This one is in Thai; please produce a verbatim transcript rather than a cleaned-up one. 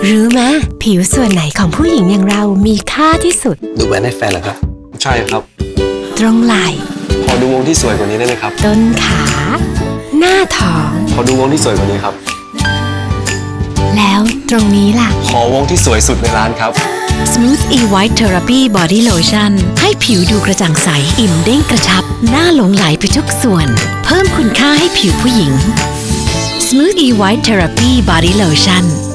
รู้ไหมผิวส่วนไหนของผู้หญิงอย่างเรามีค่าที่สุดดูแหวนให้แฟนเหรอครับใช่ครับตรงไหล่ขอดูวงที่สวยกว่านี้ได้ไหมครับต้นขาหน้าท้องขอดูวงที่สวยกว่านี้ครับแล้วตรงนี้ล่ะขอวงที่สวยสุดในร้านครับ Smooth E White Therapy Body Lotion ให้ผิวดูกระจ่างใสอิ่มเด้งกระชับหน้าหลงไหลไปทุกส่วนเพิ่มคุณค่าให้ผิวผู้หญิง Smooth E White Therapy Body Lotion